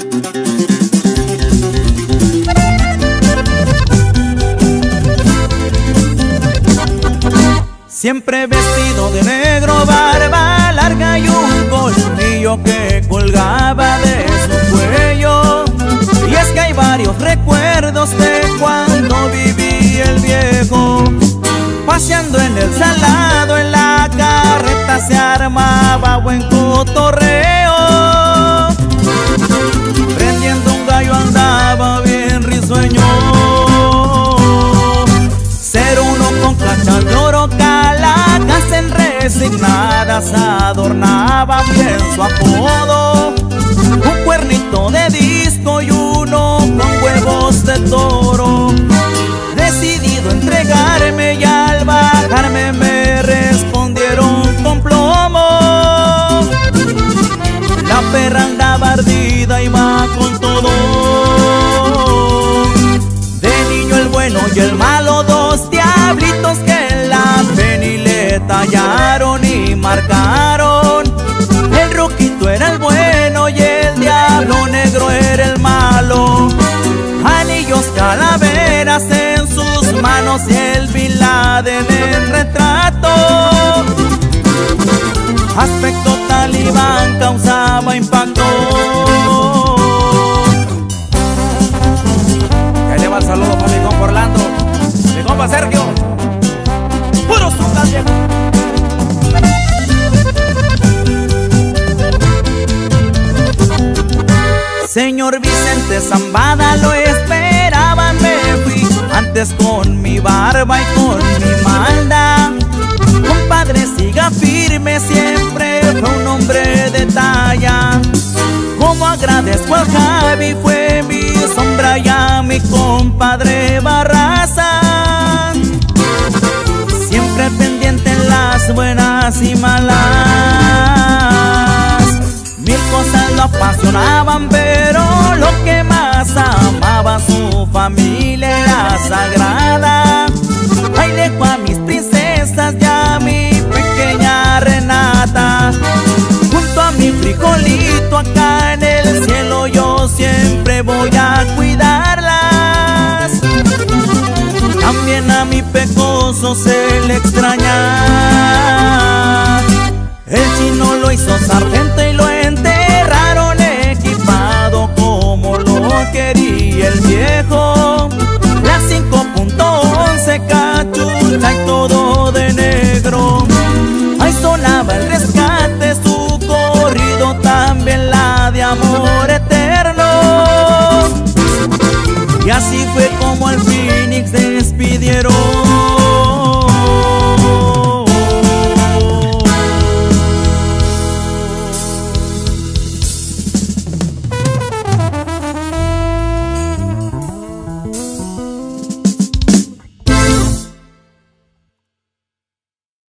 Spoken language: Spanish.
Siempre vestido de negro, barba larga y un colmillo que colgaba de su cuello. Y es que hay varios recuerdos de cuando vivía el viejo. Paseando en el salado, en la carreta se armaba buen cotorreo. Prendiendo un gallo andaba bien risueño. Ser uno con cachas de oro, calacas resignadas adornaba bien su apodo. Un cuernito de disco y uno con huevos de toro. Decidido a entregarme y al bajarme me respondieron con plomo. La perra andaba ardida y va con todo. De niño el bueno y el malo, dos diablitos que en la peni le tallaron y marcaron. El ruquito era el bueno y el diablo negro era el malo. Anillos, calaveras en sus manos y el Bin Laden en retrato. Aspecto talibán causaba impacto. Que le va el saludo para mi compa Orlando, mi compa Sergio. Puro zunga viejo. Señor Vicente Zambada lo esperaba, me fui antes con mi barba y con mi malda. Compadre, siga firme, siempre fue un hombre de talla. Como agradezco al Javi, fue mi sombra, y a mi compadre Barraza. Siempre pendiente en las buenas y malas. Mil cosas lo apasionaban, pero lo que más amaba su familia era sagrada. Ahí dejo a mis princesas y a mi pequeña Renata. Junto a mi frijolito acá en el cielo, yo siempre voy a cuidarlas. También a mi pecoso se le extraña. El chino lo hizo sargento y lo enterraron equipado como lo quería el viejo.